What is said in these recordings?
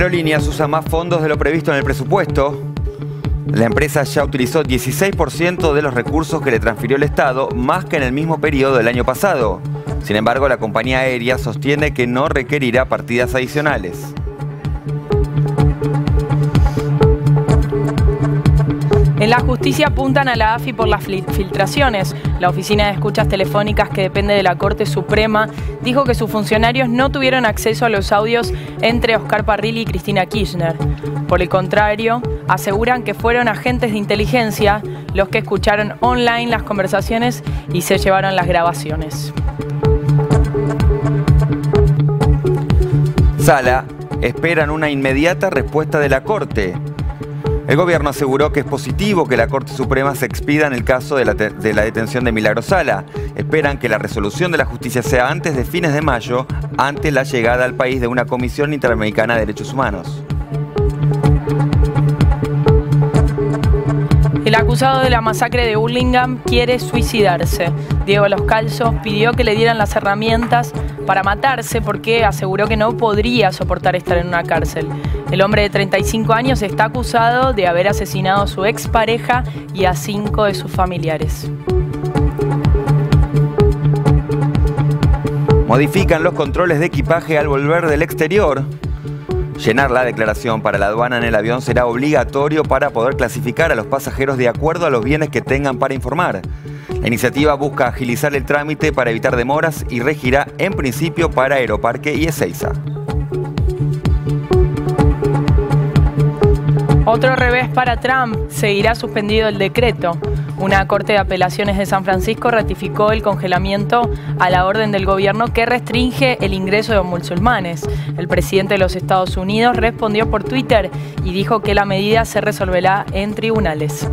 Aerolíneas usa más fondos de lo previsto en el presupuesto. La empresa ya utilizó 16% de los recursos que le transfirió el Estado, más que en el mismo periodo del año pasado. Sin embargo, la compañía aérea sostiene que no requerirá partidas adicionales. En la justicia apuntan a la AFI por las filtraciones. La Oficina de Escuchas Telefónicas, que depende de la Corte Suprema, dijo que sus funcionarios no tuvieron acceso a los audios entre Oscar Parrilli y Cristina Kirchner. Por el contrario, aseguran que fueron agentes de inteligencia los que escucharon online las conversaciones y se llevaron las grabaciones. Sala esperan una inmediata respuesta de la Corte. El gobierno aseguró que es positivo que la Corte Suprema se expida en el caso de la detención de Milagro Sala. Esperan que la resolución de la justicia sea antes de fines de mayo, ante la llegada al país de una Comisión Interamericana de Derechos Humanos. El acusado de la masacre de Hurlingham quiere suicidarse. Diego Los Calzos pidió que le dieran las herramientas para matarse porque aseguró que no podría soportar estar en una cárcel. El hombre de 35 años está acusado de haber asesinado a su expareja y a 5 de sus familiares. Modifican los controles de equipaje al volver del exterior. Llenar la declaración para la aduana en el avión será obligatorio para poder clasificar a los pasajeros de acuerdo a los bienes que tengan para informar. La iniciativa busca agilizar el trámite para evitar demoras y regirá en principio para Aeroparque y Ezeiza. Otro revés para Trump, seguirá suspendido el decreto. Una corte de apelaciones de San Francisco ratificó el congelamiento a la orden del gobierno que restringe el ingreso de musulmanes. El presidente de los Estados Unidos respondió por Twitter y dijo que la medida se resolverá en tribunales.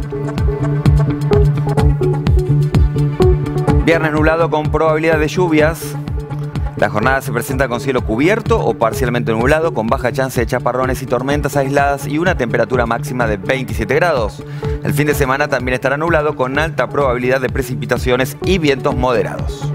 Viernes nublado con probabilidad de lluvias. La jornada se presenta con cielo cubierto o parcialmente nublado, con baja chance de chaparrones y tormentas aisladas y una temperatura máxima de 27 grados. El fin de semana también estará nublado con alta probabilidad de precipitaciones y vientos moderados.